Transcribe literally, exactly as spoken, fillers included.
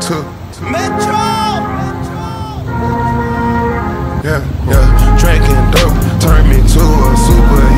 to Metro. yeah, yeah. Drinking dope turned me to a superhero.